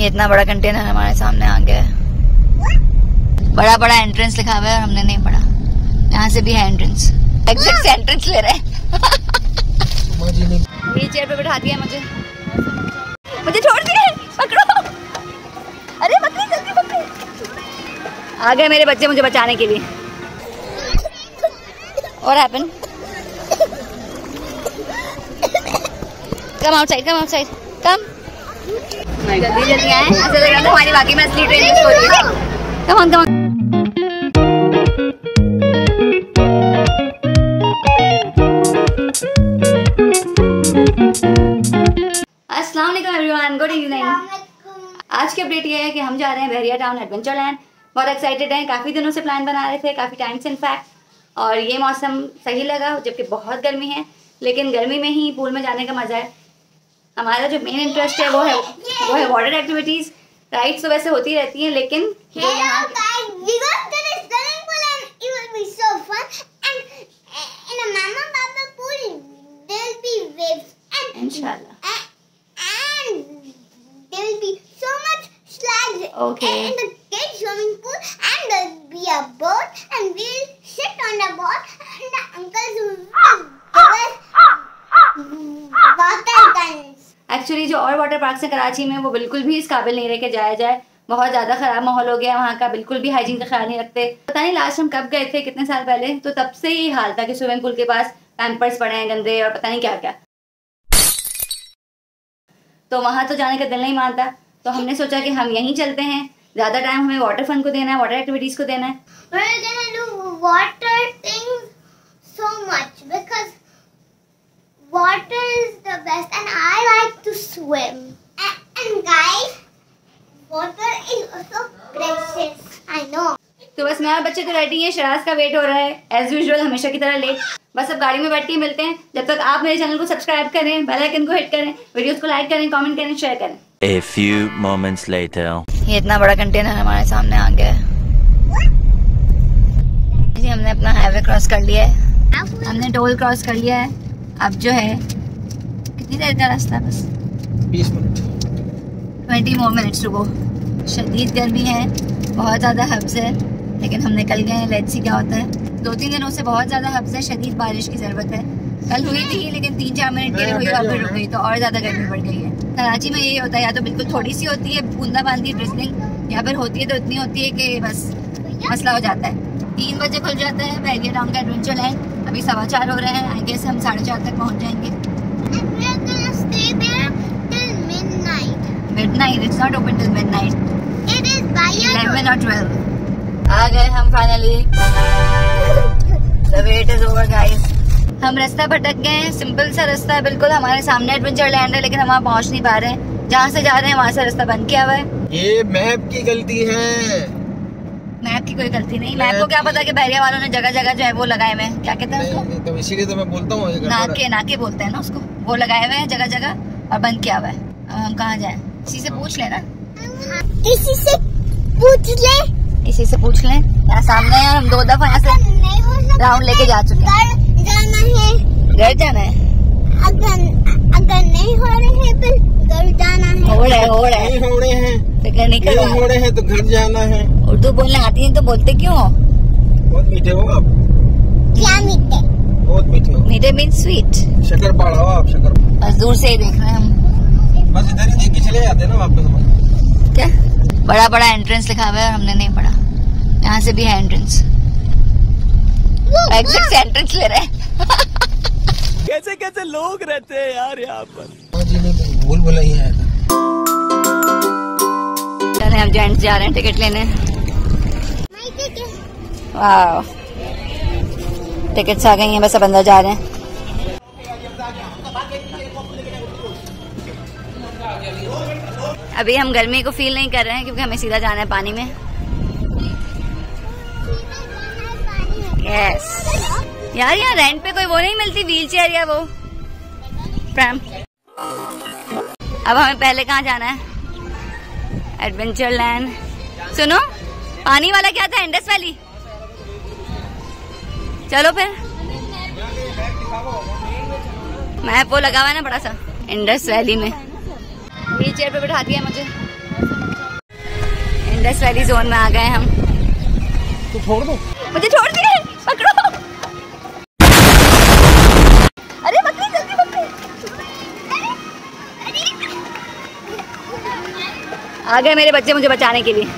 ये इतना बड़ा कंटेनर हमारे सामने आ गया है। बड़ा बड़ा एंट्रेंस लिखा हुआ है और हमने नहीं पढ़ा। यहाँ से भी है एंट्रेंस, एग्जिट से एंट्रेंस ले रहे हैं। व्हील चेयर पे बैठा दिया मुझे छोड़ दिया। पकड़ो, अरे पकड़ी जल्दी पकड़ो। आ गए मेरे बच्चे मुझे बचाने के लिए। और happen, come outside, come outside, come. जल्दी जल्दी आए, ऐसा लग रहा था हमारी वाकई में असली ट्रेन मिस हो रही है। Come on, come on. अस्सलाम वालेकुम एवरीवन, गुड इवनिंग। आज की अपडेट ये है कि हम जा रहे हैं बहरिया टाउन एडवेंचर लैंड। बहुत एक्साइटेड हैं, काफ़ी दिनों से प्लान बना रहे थे, काफ़ी टाइम से इनफैक्ट। और ये मौसम सही लगा, जबकि बहुत गर्मी है, लेकिन गर्मी में ही पूल में जाने का मज़ा है। हमारा जो मेन इंटरेस्ट है वो है वाटर एक्टिविटीज़। राइड्स तो वैसे होती रहती हैं, लेकिन जो यहाँ इंशाल्लाह okay. And the kids swimming pool, and there'll be a boat, and we'll sit on the boat, and the uncles will give us water guns. Actually जो और वाटर पार्क है कराची में वो बिल्कुल भी इस काबिल नहीं रह के जाया जाए। बहुत ज़्यादा ख़राब माहौल हो गया वहाँ का, बिल्कुल भी हाइजीन का ख्याल नहीं रखते। पता नहीं लास्ट हम कब गए थे, कितने साल पहले, तो तब से ही हाल था कि स्विमिंग पूल के पास पैम्पर्स पड़े हैं गंदे और पता नहीं क्या क्या। तो वहाँ तो जाने का दिल नहीं मानता, तो हमने सोचा कि हम यहीं चलते हैं। ज़्यादा टाइम हमें वाटर फन को देना है, वाटर एक्टिविटीज़ को देना है। We're gonna do water things so much because water is the best, and I like to swim. And guys, water is also precious. I know. तो बस मैं और बच्चे तो रेडी हैं, शराज का वेट हो रहा है एज यूजुअल, हमेशा की तरह लेट। बस अब गाड़ी में बैठ के मिलते हैं। जब तक आप मेरे चैनल को सब्सक्राइब करें, बेल आइकन को हिट करें, वीडियोस को लाइक करें, कमेंट करें, शेयर करें। A few moments later. ये इतना बड़ा कंटेनर हमारे सामने आ गया है जी। हमने अपना हाईवे क्रॉस कर लिया है, हमने टोल क्रॉस कर लिया है। अब जो है कितनी देर का रास्ता, बस 20 minute, 20 more minutes to go। शदीद गर्मी है, बहुत ज़्यादा हब्स है, लेकिन हम निकल गए हैं। लेट्स सी क्या होता है। 2-3 दिनों से बहुत ज़्यादा हब्स है, शदीद बारिश की ज़रूरत है। कल हुई थी लेकिन 3-4 मिनट के लिए हुई और फिर रुक गई, तो और ज़्यादा गर्मी बढ़ गई है। कराची में यही होता है, या तो बिल्कुल थोड़ी सी होती है बूंदाबांदी ड्रिजलिंग, या फिर होती है तो इतनी होती है कि बस मसला हो जाता है। 3 बजे खुल जाता है बहरिया टाउन का एडवेंचर लैंड। अभी 4:15 हो रहे हैं, आई गेस हम 4:30 तक पहुँच जाएंगे। Midnight, it's not open till midnight. It is by 11 or 12. आ गए हम finally. The wait is over guys। हम रास्ता भटक गए हैं, सिंपल सा रास्ता है बिल्कुल। हमारे सामने एडवेंचर लैंड है, लेकिन हम वहाँ पहुँच नहीं पा रहे हैं। जहाँ से जा रहे हैं वहाँ से रास्ता बंद किया हुआ है। ये मैप की गलती है। मैप की कोई गलती नहीं। मैप को क्या पता कि बहरिया वालों ने जगह जगह जो है वो लगाए हुए हैं, क्या कहते हैं उसको, तो इसीलिए तो मैं बोलता हूँ नाके बोलते हैं ना उसको, वो लगाए हुए हैं जगह जगह और बंद किया हुआ है। अब हम कहाँ जाए, किसी से पूछ लेना, किसी से पूछ ले, किसी से पूछ लें। यहाँ सामने है, हम 2 दफा यहाँ से राउंड लेके जा चुके हैं। घर जाना है। अगर नहीं हो रहे हैं तो घर जाना है। हो रहे हैं फिक्र नहीं करो, हो रहे हैं तो घर जाना है। उर्दू बोलने आती है तो बोलते क्यों हो? बहुत मीठे हो आप। क्या मीठे? बहुत मीठे हो। मीठे मीन स्वीट। शक्कर पाड़ा हो आप, शक्कर। बस दूर से ही देख रहे हैं हम, बस इधर ही देख के चले जाते हैं ना वापस। क्या बड़ा बड़ा एंट्रेंस लिखा हुआ है और हमने नहीं पढ़ा। यहाँ से भी है एंट्रेंस, एग्जिट से एंट्रेंस ले रहे हैं। कैसे कैसे लोग रहते हैं यार यहाँ पर। जी नहीं, भूल भुलैया है। चले हम जेंट्स जा रहे हैं टिकट लेने। वाह, टिकट्स आ गई हैं, बस अब अंदर जा रहे हैं। अभी हम गर्मी को फील नहीं कर रहे हैं क्योंकि हमें सीधा जाना है पानी में। यस यार, यहाँ रेंट पे कोई वो नहीं मिलती व्हील चेयर या वो प्रैम। अब हमें पहले कहाँ जाना है, एडवेंचर लैंड। सुनो, पानी वाला क्या था, इंडस वैली। चलो फिर, मैप वो लगा हुआ है ना बड़ा सा, इंडस वैली में। व्हील चेयर पे बैठा दिया मुझे। वैली जोन में आ गए हम। तो छोड़ दो, मुझे छोड़ दिए, पकड़ो। अरे बकरी, जल्दी बकरी। आ गए मेरे बच्चे मुझे बचाने के लिए।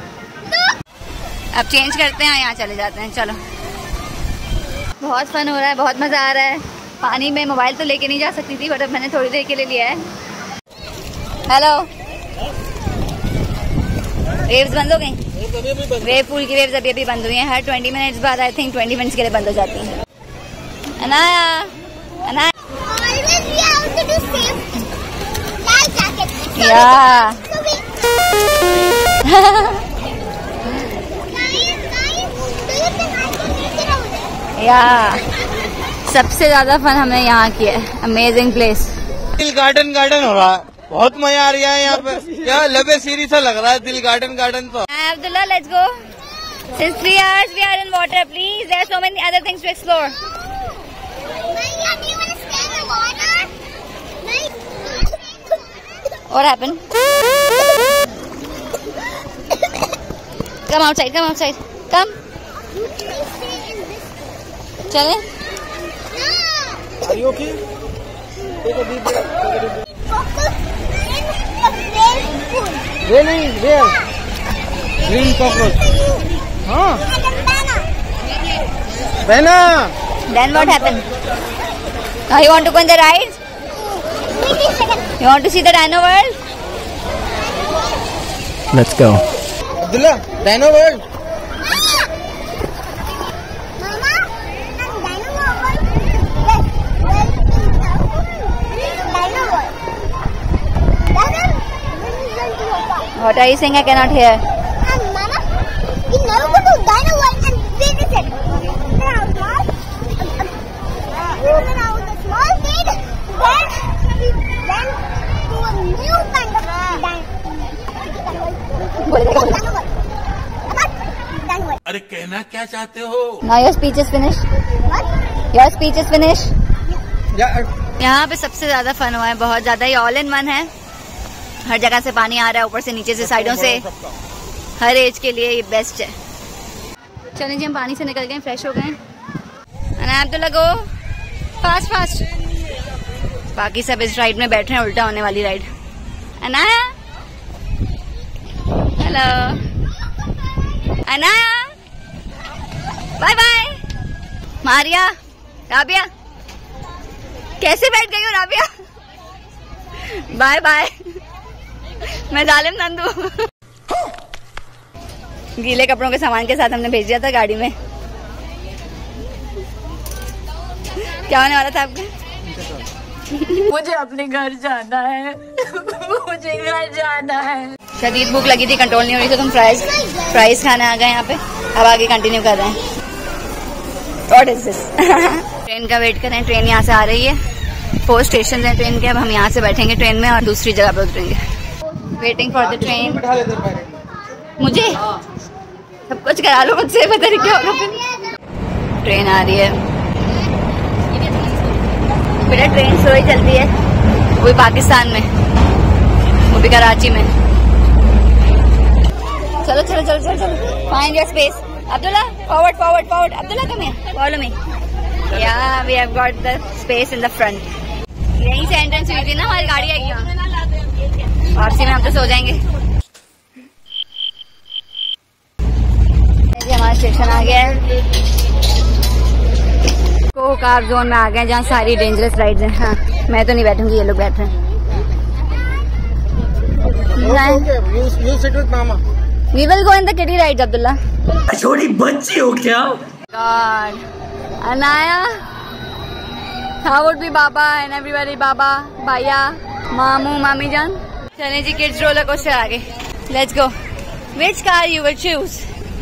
अब चेंज करते हैं, यहाँ चले जाते हैं। चलो, बहुत फन हो रहा है, बहुत मज़ा आ रहा है। पानी में मोबाइल तो लेके नहीं जा सकती थी, बट अब मैंने थोड़ी देर के लिए लिया है। हेलो, वेव्स बंद हो गई? वेव पूल की वेव्स अभी बंद हुई हैं। हर 20 मिनट्स बाद, आई थिंक 20 मिनट्स के लिए बंद हो जाती हैं। अनाया, अनाया, या या सबसे ज्यादा फन हमने यहाँ किया है। Amazing place. दिल गार्डन गार्डन हो रहा है, बहुत मजा आ रहा है यहाँ पे। क्या लबे सीरी सा लग रहा है दिल गार्डन गार्डन तो। Abdullah, let's go. Since 3 hours we are in water, please. There are so many other things to explore. What happened? Come outside, come outside. Come. चले? Are you okay? Take a deep breath. वे नहीं, वे green cockroach. हाँ, बहना। Then what happened? Now you want to go in the rides? You want to see the Dino World? Let's go. Abdullah, dino world. What are you saying? I cannot hear. Mama, we never go to Dino World and visit it. When I was a small kid, then we went to a new kind of Dino World. अरे कहना क्या चाहते हो? Now your speech is finished. What? Your speech is finished. Yeah. यहाँ पे सबसे ज्यादा fun हुआ है, बहुत ज्यादा। ये ऑल इन वन है, हर जगह से पानी आ रहा है, ऊपर से नीचे से साइडों से। हर एज के लिए ये बेस्ट है। चलिए जी, हम पानी से निकल गए, फ्रेश हो गए। Abdullah go fast fast. बाकी सब इस राइड में बैठ रहे हैं, उल्टा होने वाली ride. Anaya, hello Anaya, bye bye. Maria, Rabia, कैसे बैठ गई हो राबिया? Bye bye. मैं जालिम नंदू। गीले कपड़ों के सामान के साथ हमने भेज दिया था गाड़ी में। क्या होने वाला था आपका? मुझे अपने घर जाना है। मुझे घर जाना है। शदीद भूख लगी थी, कंट्रोल नहीं हो रही थी, तो हम फ्राइज खाने आ गए यहाँ पे। अब आगे कंटिन्यू कर रहे हैं। What is this? ट्रेन का वेट कर रहे हैं, ट्रेन यहाँ से आ रही है। 4 स्टेशन है ट्रेन के। अब हम यहाँ से बैठेंगे ट्रेन में और दूसरी जगह पे उतरेंगे। Waiting for the train. मुझे सब कुछ करा लो मुझसे, पता नहीं क्या होगा फिर। ट्रेन आ रही है बेटा, ट्रेन स्लो ही चलती है, वो भी पाकिस्तान में, वो भी कराची में। चलो चलो चलो चलो चलो, find your space. Abdullah, forward, forward, forward. Abdullah, come here. Follow me. Yeah, we have got the space in the front. यहीं से एंट्रेंस हुई थी ना, हमारी गाड़ी आएगी वहाँ। वापसी में हम तो सो जाएंगे। हमारा स्टेशन आ गया है। कोकार जोन में आ गए, जहाँ सारी डेंजरस राइड्स हैं। हाँ, मैं तो नहीं बैठूंगी, ये लोग बैठ रहे हैं। You sit with mama. We will go in the kiddie rides, Abdullah. छोटी बच्ची हो क्या? God, Anaya, how would be Baba and everybody? Baba, Baya, Mamu, Mami Jan. चलें जी, kids roller coaster आगे. Let's go. Which car you will choose?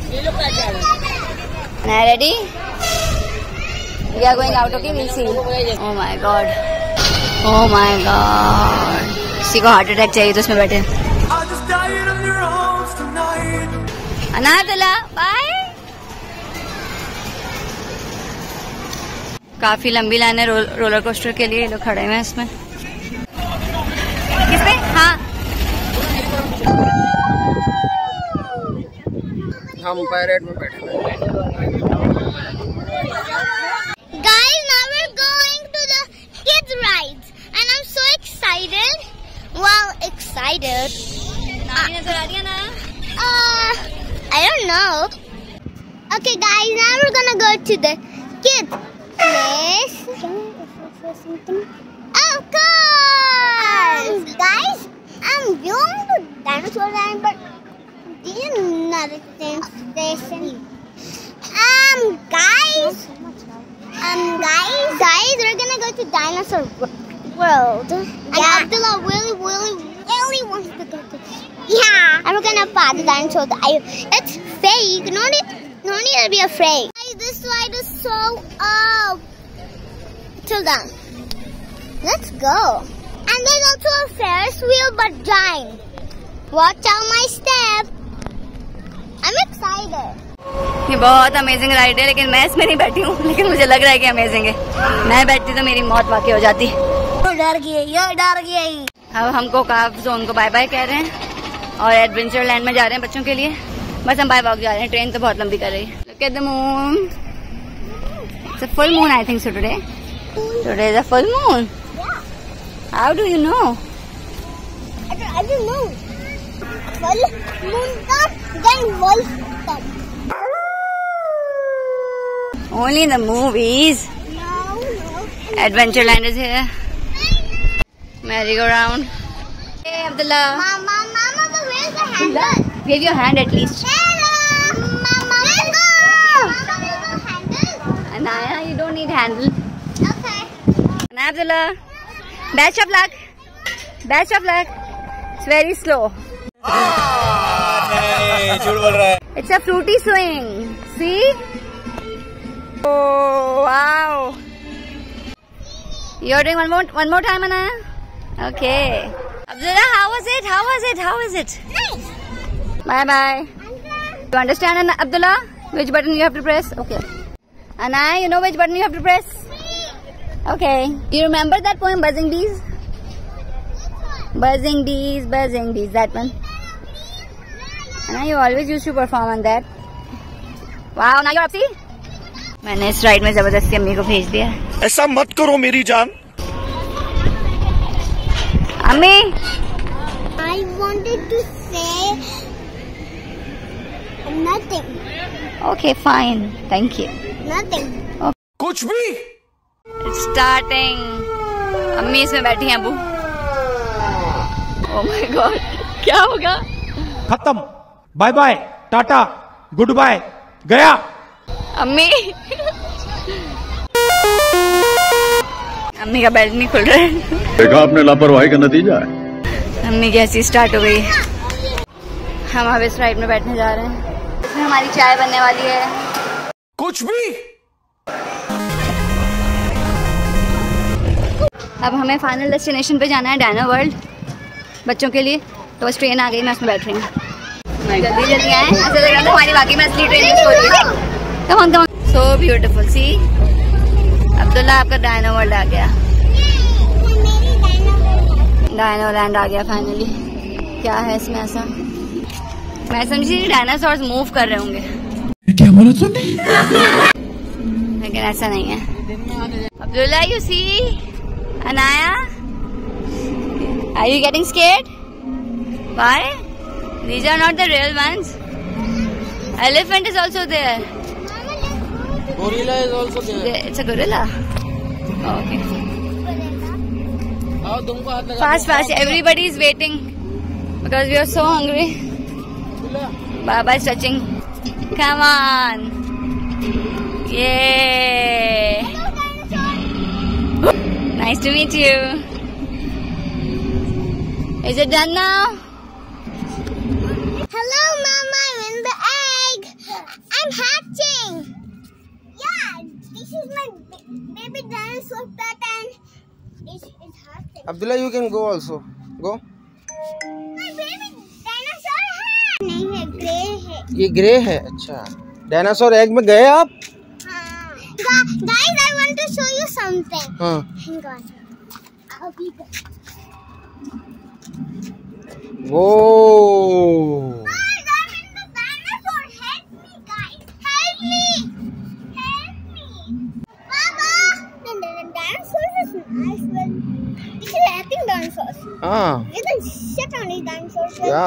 Now ready? We are going out, okay? We'll see. Oh my God. Oh my God. किसी को heart attack चाहिए तो उसमें बैठे। Abdullah, bye. काफी लंबी लाइन है रोलर कोस्टर के लिए, लोग खड़े हुए हैं इसमें। किसमें? हाँ, हम पैरेट में बैठे हैं। Guys, now we're going to the kids rides and I'm so excited. Well, excited. नानी नजर आ रही है ना? I don't know. Okay, guys, now we're gonna go to the kids place. Of course, guys, I'm going to dinosaur land, but this is not a station. Guys, we're gonna go to dinosaur world. And Abdullah really wants to go to. Yeah, and we're gonna pat the dinosaur. It's fake. No need to be afraid. Guys, this ride is so up. Till then, let's go. And there's also a Ferris wheel, but giant. Watch out my step. I'm excited. ये बहुत amazing ride है, लेकिन मैं इसमें नहीं बैठी हूँ, लेकिन मुझे लग रहा है कि अमेजिंग है। मैं बैठती तो मेरी मौत वाकई हो जाती। डर गई। अब हमको काफ जोन को बाय बाय कह रहे हैं और एडवेंचर लैंड में जा रहे हैं बच्चों के लिए। बस हम बाय वॉक जा रहे हैं, ट्रेन तो बहुत लंबी कर रही है। Look at the moon. It's a full moon, I think so today. Today is a full moon. How do you know? I don't know. Full moon come, then wolf come. Only in the movies. No. Adventureland is here. Merry-go-round. Hey, Abdullah. Mama, but where's the handle? Wave your hand at least. Hello. Mama, let's go. Mama, where's the handle? Anaya, you don't need handle. Okay. And Abdullah. Best of luck. Best of luck. It's very slow. नहीं, झूठ बोल रहा है। It's a fruity swing. See? Oh, wow. You're doing one more time, Anaya? Okay. Abdullah, how was it? Nice. Bye. You understand, Abdullah? Which button you have to press? Okay. Anaya, you know which button you have to press? Okay. You remember that poem, Buzzing Bees? Buzzing bees, that one. Anaya, you always used to perform on that. Wow, now you're upsy? मैंने इस ride में जबरदस्ती अम्मी को भेज दिया। ऐसा मत करो मेरी जान। अम्मी, I wanted to say nothing. Okay, fine. Thank you. Nothing. कुछ भी। It's starting. अम्मी इसमें बैठी हैं अबू। Oh my God, क्या होगा? खत्म, bye bye, tata, goodbye, गया। अम्मी अम्मी का बेल्ट नहीं खुल रहा है। देखा आपने लापरवाही का नतीजा है। अम्मी की हंसी स्टार्ट हो गई। हम अब इस राइड में बैठने जा रहे हैं। इसमें हमारी चाय बनने वाली है। कुछ भी। अब हमें फाइनल डेस्टिनेशन पे जाना है, डायनो वर्ल्ड, बच्चों के लिए। तो बस ट्रेन आ गई, मैं उसमें बैठ रही हूँ। जल्दी आए, ऐसा लग रहा था हमारी बाकी में असली ट्रेन मिस हो रही है। Come on. So beautiful. See? Abdullah, आपका डायनो वर्ल्ड आ गया। डायनो लैंड आ गया फाइनली। क्या है इसमें ऐसा? मैं समझी डायनासोर्स मूव कर रहे होंगे। क्या बोला तूने? लेकिन ऐसा नहीं है। Abdullah, you see? Anaya? Are you getting scared? Why? These are not the real ones. Elephant is also there. Gorilla is also there. It's a gorilla. Okay. आओ तुमको हाथ लगा। Fast. Everybody is waiting because we are so hungry. Baba is touching. Come on. Yay. Nice to meet you. Is it done now? Hello, Mama. I'm in the egg. I'm hatching. Yeah, this is my baby dinosaur pet and it's hatching. Abdullah, you can go also. Go. My baby dinosaur है। नहीं है, grey है। ये grey है। अच्छा, dinosaur egg में गए आप? हाँ। Guys, I want to show you something. हाँ। Hang on. I'll be back. Whoa. Guys, I'm in the dinosaur. Help me. क्या?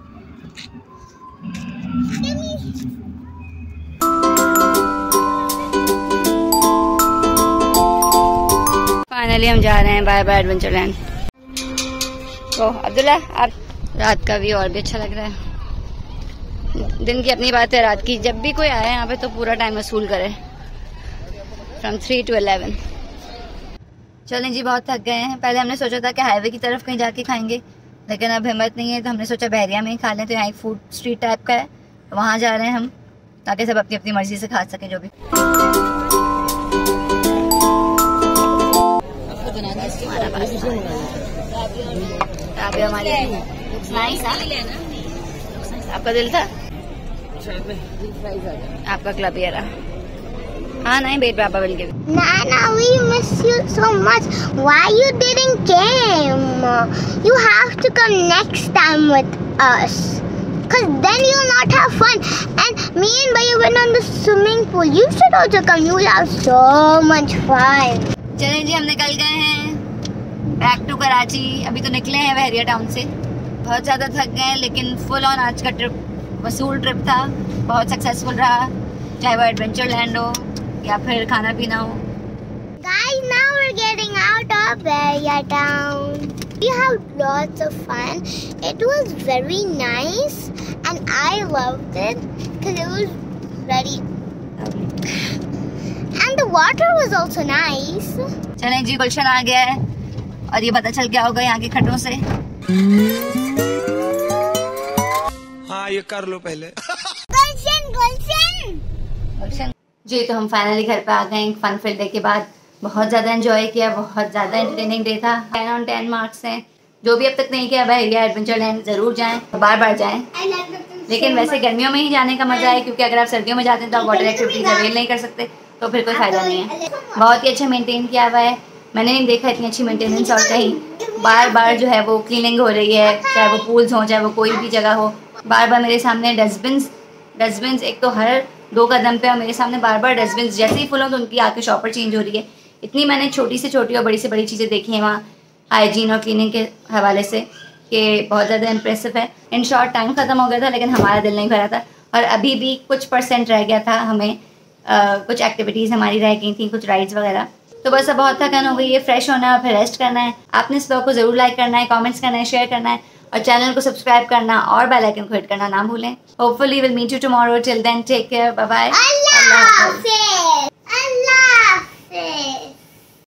फाइनली हम जा रहे हैं बाय बाय एडवेंचरलैंड। तो अब्दुल्ला, आप रात का व्यू और भी अच्छा लग रहा है। दिन की अपनी बात है, रात की जब भी कोई आए यहाँ पे तो पूरा टाइम वसूल करे, फ्रॉम 3 to 11। चलें जी, बहुत थक गए हैं। पहले हमने सोचा था कि हाईवे की तरफ कहीं जाके खाएंगे, लेकिन अब हिम्मत नहीं है, तो हमने सोचा बहरिया में ही खा लें। तो यहाँ एक फूड स्ट्रीट टाइप का है, तो वहाँ जा रहे हैं हम, ताकि सब अपनी अपनी मर्जी से खा सकें जो भी। आपका दिल था, आपका क्लब ये रहा। हाँ नहीं, बेट बाबा will give. Nana, we miss you so much. Why you didn't came? You have to come next time with us. Cause then you'll not have fun. And me and Bhaiya went on the swimming pool. You should also come. You will have so much fun. चलें जी, हम निकल गए हैं back to Karachi. अभी तो निकले हैं Bahria town से। बहुत ज़्यादा थक गए हैं, लेकिन फुल ऑन आज का ट्रिप वसूल ट्रिप था, बहुत सक्सेसफुल रहा, चाहे वो एडवेंचर लैंड हो या फिर खाना पीना हो। Guys, now we're getting out of Bhaiya town. We had lots of fun. It was very nice and I loved it because it was very... And the water was also nice. चलें जी, गुलशन आ गया है और ये पता चल गया होगा यहाँ के खड्डों से। हाँ, ये कर लो पहले। Gulshan. जी, तो हम फाइनली घर पे आ गए एक फन फील्ड डे के बाद। बहुत ज़्यादा एंजॉय किया, बहुत ज़्यादा एंटरटेनिंग डे था। 10 on 10 मार्क्स हैं। जो भी अब तक नहीं किया बहरिया एडवेंचरलैंड ज़रूर जाएं, बार बार जाएं। लेकिन वैसे गर्मियों में ही जाने का मजा है, क्योंकि अगर आप सर्दियों में जाते हैं तो आप वाटर एक्टिविटीज अवेल नहीं कर सकते, तो फिर कोई फायदा नहीं है। बहुत ही अच्छा मेंटेन किया हुआ है, मैंने नहीं देखा इतनी अच्छी मेंटेनेंस और कहीं। बार बार जो है वो क्लीनिंग हो रही है, चाहे वो पूल्स हों, चाहे वो कोई भी जगह हो। बार बार मेरे सामने डस्टबिन्स एक तो हर 2 कदम पे, और मेरे सामने बार बार डस्टबिन्स जैसे ही फुल हो तो उनकी आके शॉपर चेंज हो रही है। इतनी मैंने छोटी से छोटी और बड़ी से बड़ी चीज़ें देखी हैं वहाँ हाइजीन और क्लीनिंग के हवाले से, कि बहुत ज़्यादा इम्प्रेसिव है। इन शॉर्ट टाइम ख़त्म हो गया था, लेकिन हमारा दिल नहीं भरा था, और अभी भी कुछ % रह गया था। हमें कुछ एक्टिविटीज़ हमारी रह गई थी, कुछ राइड्स वगैरह। तो बस अब बहुत थकान हो गई है, फ्रेश होना है और फिर रेस्ट करना है। आपने इस ब्लॉग को ज़रूर लाइक करना है, कमेंट्स करना है, शेयर करना है, और चैनल को सब्सक्राइब करना और बेल आइकन को हिट करना ना भूलें। Hopefully will meet you tomorrow. Till then take care, bye bye, Allah Hafiz.